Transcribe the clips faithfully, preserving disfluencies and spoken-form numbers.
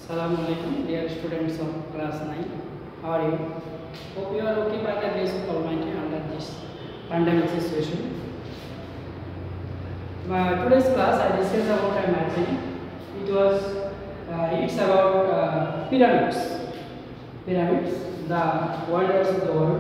Assalamualaikum, dear students of class nine. How are you? Hope you are okay by the grace of Almighty under this pandemic situation. My today's class I discussed about a matching. It was uh, it's about uh, pyramids. Pyramids, the wonders of the world.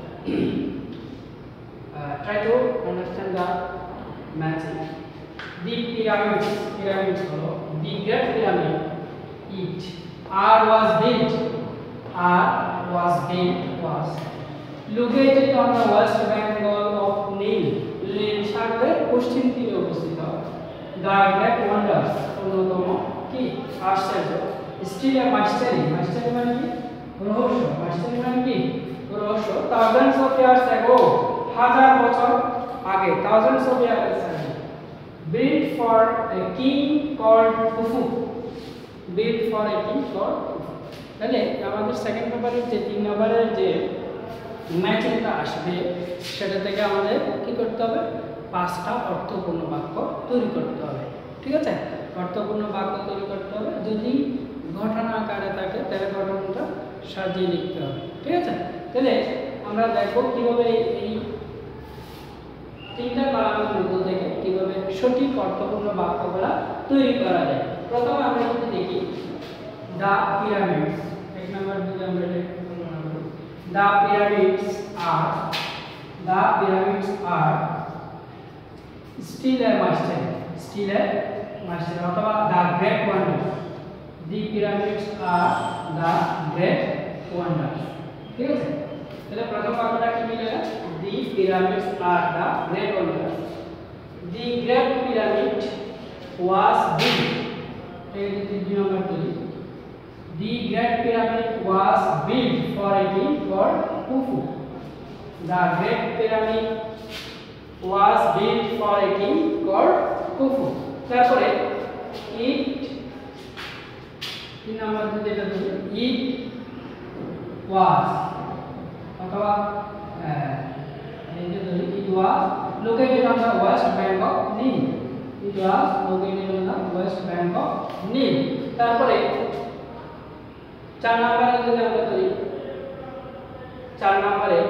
uh, try to understand the matching. The pyramids, pyramids, the Great Pyramid. It R was built. R was built was located on the west bank of Nile. Nile সাগরের পশ্চিম তীরে অবস্থিত। The Great Wonders অন্যতম কি আশ্চর্য। Still a mystery. Mystery মানে কি? রহস্য। Mystery মানে কি? রহস্য। Thousands of years ago, হাজার বছর আগে, thousands of years ago, built for a king called Khufu. built for a king called তাহলে আমাদের সেকেন্ড পেপারের যে তিন নম্বরের যে ম্যাচিংটা আসবে সেটা থেকে আমাদের কি করতে হবে পাঁচটা অর্থপূর্ণ বাক্য তৈরি করতে হবে ঠিক আছে অর্থপূর্ণ বাক্য তৈরি করতে হবে যদি ঘটনা আকারে থাকে তাহলে ঘটনাটা সাজিয়ে লিখতে হবে ঠিক আছে তাহলে আমরা দেখব কিভাবে এই তিনটা কলামের মধ্য থেকে কিভাবে সঠিক অর্থপূর্ণ বাক্যগুলো তৈরি করা যায় প্রথমে আমরা যদি দেখি দা পিরামিডস এক নম্বর যদি আমরা দেখি the pyramids are the pyramids are still a master still a master অথবা the great wonder the pyramids are the great wonder ঠিক আছে তাহলে প্রথম বাক্যটা কি মিলে the pyramids are the great wonder the great pyramid was built The Great Pyramid was built for a king called Khufu. The Great Pyramid was built for a king called Khufu. তারপরে it তিন নম্বর যেটা দেব it was অথবা এই যে ধরি it was located on the west bank of Nile. It was located on the west bank of Nile. তারপরে চার নম্বরে যদি আমরা ধরি চার নম্বরে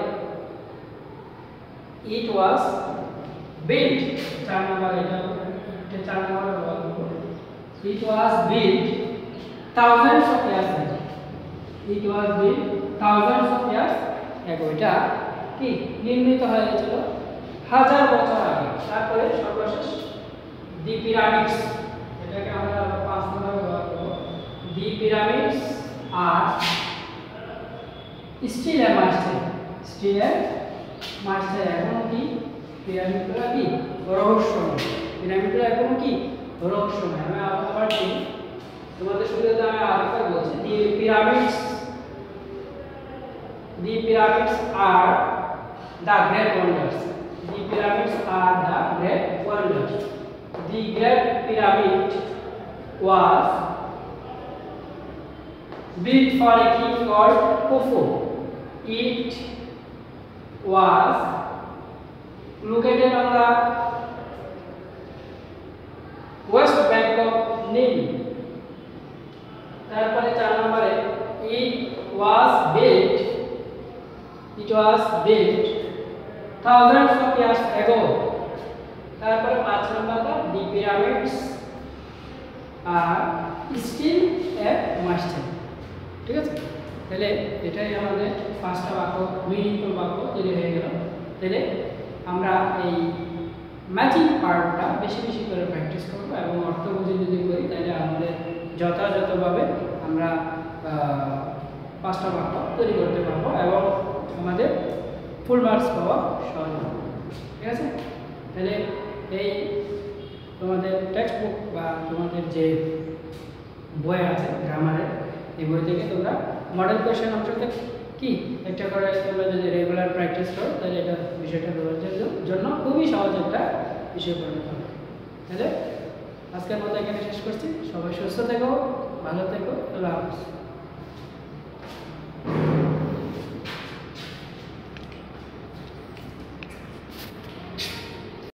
it was built চার নম্বরে এটা এটা চার নম্বরে বলবো it was built thousands of years ago it was built thousands of years ago এটা কি নির্মিত হয়েছিল হাজার বছর আগে তারপরে সর্বশেষ দি পিরামিডস এটাকে আমরা পাঁচ নম্বরে ব্যবহার করব the pyramids are still a master still a master এখন কি পিরামিডগুলো কি রহস্যময় পিরামিডগুলো এখন কি রহস্যময় আমি আবার কি তোমাদের সুবিধাতে আমি আরেকটা বলছি the pyramids the pyramids are the great wonders the pyramids are the great wonders The Great Pyramid was built for a king called Khufu. It was located on the west bank of Nile. তারপরে চার নম্বরে it was built it was built thousands of years ago. তারপরে পাঁচ নম্বরটা the pyramids are still a master ঠিক আছে তাহলে এটাই আমাদের পাঁচটা বাক্য মিনিংফুল বাক্য তৈরি হয়ে গেল তাহলে আমরা এই ম্যাচিং পার্টটা বেশি বেশি করে প্র্যাকটিস করবো এবং অর্থ বুঝে যদি করি তাহলে আমাদের যথাযথভাবে আমরা পাঁচটা বাক্য তৈরি করতে পারবো এবং আমাদের ফুল মার্কস পাওয়া সহজ হবে ঠিক আছে তাহলে এই তোমাদের টেক্সট বুক বা তোমাদের যে বই আছে গ্রামারের এই বই থেকে তোমরা মডেল কোয়েশ্চেন অংশতে কি একটা করে তোমরা যদি রেগুলার প্র্যাকটিস করো তাহলে এটা বিষয়টা তোমাদের জন্য খুবই সহজ একটা বিষয় পরিণত হবে তাহলে আজকের মতো এখানে শেষ করছি সবাই সুস্থ থেকো ভালো থেকো আল্লাহ হাফেজ